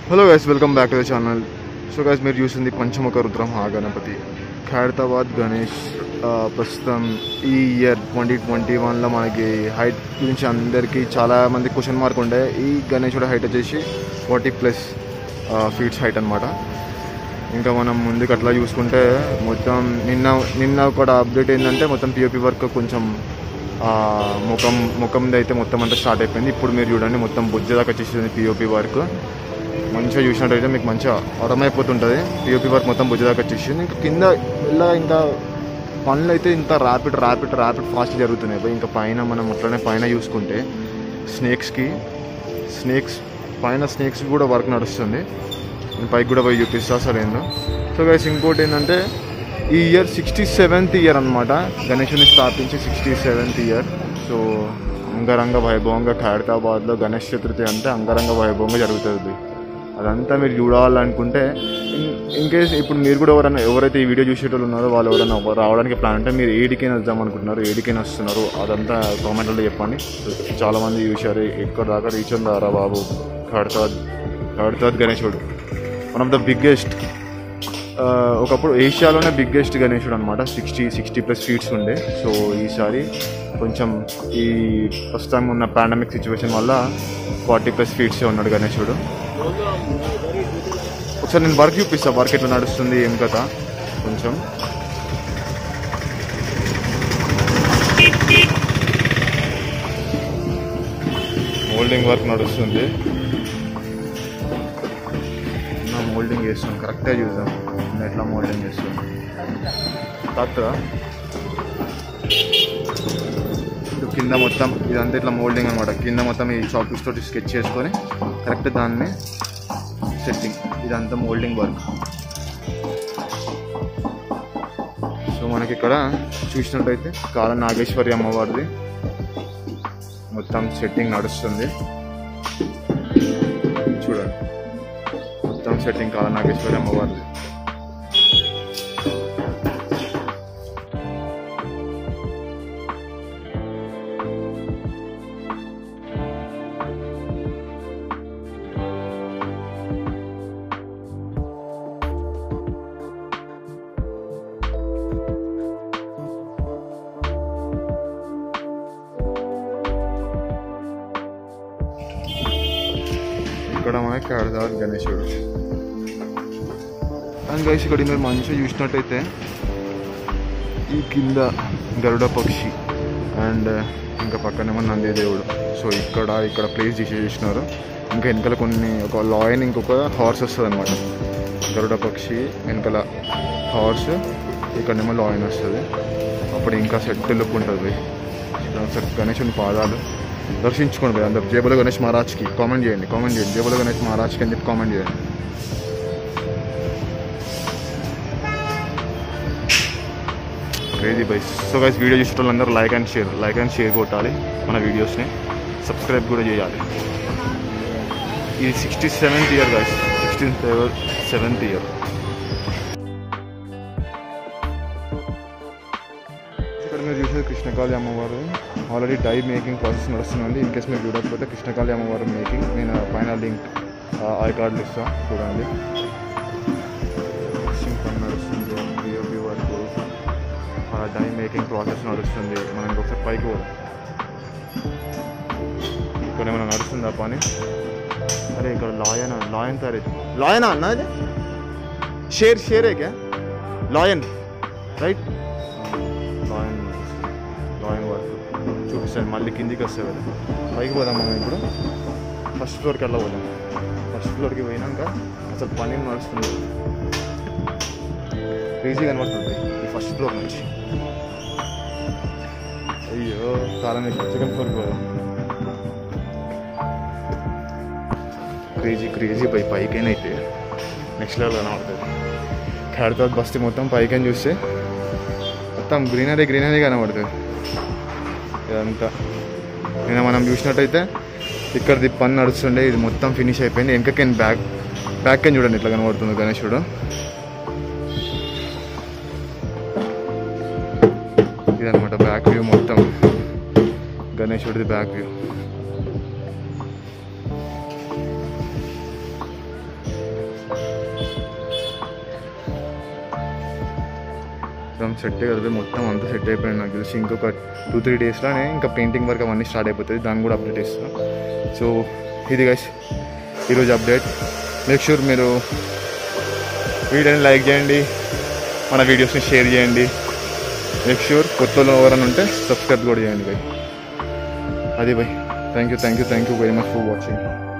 Hello guys, welcome back to the channel. So guys, మీరు చూసింది పంచముఖ రుద్ర మహాగణపతి ఖైరతాబాద్ గణేష్. ప్రస్తుతం ఈ ఇయర్ 2021లో మనకి హైట్ గురించి అందరికీ చాలా మంది క్వశ్చన్ మార్క్ ఉండే. ఈ గణేశుడు హైట్ వచ్చేసి 40+ ఫీట్స్ హైట్ అనమాట. ఇంకా మనం ముందుకు అట్లా చూసుకుంటే మొత్తం నిన్న కూడా అప్డేట్ ఏంటంటే మొత్తం పిఓపి వర్క్ కొంచెం ముఖంది అయితే మొత్తం అంతా స్టార్ట్ అయిపోయింది. ఇప్పుడు మీరు చూడండి, మొత్తం బొజ్జ దాకా వచ్చేసింది పిఓపి వర్క్. మంచిగా చూసినట్టయితే మీకు మంచిగా అర్థమైపోతుంటుంది. పిఓపి వర్క్ మొత్తం బొజ్జ దాకా వచ్చేసింది. ఇంకా కింద ఇంకా పనులు అయితే ఇంత ర్యాపిడ్ ఫాస్ట్ జరుగుతున్నాయి. ఇంకా పైన మనం అట్లనే పైన చూసుకుంటే స్నేక్స్ కూడా వర్క్ నడుస్తుంది. నేను పైకి కూడా పోయి చూపిస్తా అసలు ఏందో. సో గైస్, ఇంకోటి ఏంటంటే ఈ ఇయర్ 67th ఇయర్ అనమాట. గణేషుని స్థాపించి 67th ఇయర్. సో అంగరంగ వైభవంగా ఖైరతాబాద్లో గణేష్ చతుర్థి అంటే అంగరంగ వైభవంగా జరుగుతుంది. అదంతా మీరు చూడాలనుకుంటే ఇన్కేస్ ఇప్పుడు మీరు కూడా ఎవరైతే ఈ వీడియో చూసేటోళ్ళు ఉన్నారో వాళ్ళు ఎవరైనా రావడానికి ప్లాన్ అంటే మీరు ఏడికైనా వద్దాం అనుకుంటున్నారు, ఏడికైనా వస్తున్నారు, అదంతా కామెంట్లో చెప్పండి. చాలామంది చూశారు, ఎక్కడ దాకా రీచ్ ఉందారా బాబు. ఖైరతాబాద్ గణేశుడు వన్ ఆఫ్ ద బిగ్గెస్ట్, ఒకప్పుడు ఏషియాలోనే బిగ్గెస్ట్ గణేశుడు అనమాట. 60+ ఫీట్స్ ఉండే. సో ఈసారి కొంచెం ఈ ప్రస్తుతం ఉన్న పాండమిక్ సిచ్యువేషన్ వల్ల 40+ ఫీట్సే ఉన్నాడు గణేశుడు. ఒకసారి నేను వర్క్ చూపిస్తా, వర్క్ ఎట్లా నడుస్తుంది ఏం కథ. కొంచెం మోల్డింగ్ వర్క్ నడుస్తుంది. మోల్డింగ్ చేస్తాం, కరెక్ట్గా చూద్దాం ఎట్లా మోల్డింగ్ చేస్తాం. కాస్త కింద మొత్తం ఇదంతా ఇట్లా మోల్డింగ్ అనమాట. కింద మొత్తం ఈ చాక్ పీస్ తోటి స్కెచ్ చేసుకొని కరెక్ట్ దాన్ని సెట్టింగ్, ఇదంతా మోల్డింగ్ వర్క్. సో మనకి ఇక్కడ చూసినట్టయితే కాళ నాగేశ్వరి అమ్మవారిది మొత్తం సెట్టింగ్ నడుస్తుంది. చూడండి, మొత్తం సెట్టింగ్ కాళ నాగేశ్వరి అమ్మవారిది. ఇక్కడ మనకి ఖైరతాబాద్ గణేశుడు. అండ్ గైస్, ఇక్కడ మీరు మంచిగా చూసినట్టయితే ఈ కింద గరుడ పక్షి అండ్ ఇంకా పక్కనేమో నంది దేవుడు. సో ఇక్కడ ప్లేస్ చేసేసినారు. ఇంకా వెనకాల ఒక లాయన్, ఇంకొక హార్స్ వస్తుంది అనమాట. గరుడ పక్షి వెనకాల హార్స్, ఇక్కడనేమో లాయన్ వస్తుంది. అప్పుడు ఇంకా సెట్ లుక్ ఉంటుంది. గణేశుని పాదాలు దర్శించుకోండి. అందరు జై బోలో గణేష్ మహారాజ్కి కామెంట్ చేయండి. జై బోలో గణేష్ మహారాజ్కి అని చెప్పి కామెంట్ చేయండి. క్రేజీ బైస్. సో గైస్, వీడియో చూసేటోళ్ళు అందరూ లైక్ అండ్ షేర్ కొట్టాలి. మన వీడియోస్ని సబ్స్క్రైబ్ కూడా చేయాలి. ఇది 67th year guys, 67th year. ఇక్కడ మీరు చూసేది కృష్ణకాళి అమ్మవారు. ఆల్రెడీ డై మేకింగ్ ప్రాసెస్ నడుస్తుంది. ఇన్కేస్ మీరు చూడకపోతే కృష్ణకాళి అమ్మవారు మేకింగ్ నేను పైన లింక్ ఐ కార్డులు ఇస్తాను, చూడండి. పని నడుస్తుంది, పిఓపి వరకు డై మేకింగ్ ప్రాసెస్ నడుస్తుంది. మనం ఇంకొకసారి పైకి పోదాం. ఇక్కడ ఏమైనా నడుస్తుంది ఆ పని. అరే ఇక్కడ లాయన్ లాయనా అన్నది షేరే క్యా లాయన్ రైట్. లాయన్ వర్క్ చూపిస్తాను. మళ్ళీ కిందికి వస్తాయి కదా, పైకి పోదాం మనం. ఇప్పుడు ఫస్ట్ ఫ్లోర్కి వెళ్ళా పోదాం. ఫస్ట్ ఫ్లోర్కి పోయినాక అసలు పని నడుస్తుంది. క్రేజీ కనబడుతుంది ఈ ఫస్ట్ ఫ్లోర్ నుంచి. అయ్యో కాలం సెకండ్ ఫ్లోర్కి పోదాం. క్రేజీ పైకైనా అయితే నెక్స్ట్ లెవెల్ కనబడుతుంది. ఖైరతాబాద్ బస్తీ మొత్తం పైకైనా చూస్తే మొత్తం గ్రీనరీ కనబడుతుంది. ఇదంతా నిన్న మనం చూసినట్టయితే ఇక్కడది పని నడుస్తుండే. ఇది మొత్తం ఫినిష్ అయిపోయింది. వెనకకైనా బ్యాక్ కెన్ చూడండి ఎట్లా కనబడుతుంది గణేశుడు. ఇదనమాట బ్యాక్ వ్యూ, మొత్తం గణేశుడిది బ్యాక్ వ్యూ. సెట్ కదా, మొత్తం అంతా సెట్ అయిపోయింది నాకు తెలిసి. ఇంకొక 2-3 డేస్లోనే ఇంకా పెయింటింగ్ వర్క్ అవన్నీ స్టార్ట్ అయిపోతుంది, దాన్ని కూడా అప్డేట్ ఇస్తాను. సో ఇది గైస్ ఈరోజు అప్డేట్. మేక్ షూర్ మీరు వీడియోని లైక్ చేయండి, మన వీడియోస్ని షేర్ చేయండి. మేక్ షూర్ కొత్తలో ఎవరైనా ఉంటే సబ్స్క్రైబ్ కూడా చేయండి బై. అది bye. Thank you very much for watching.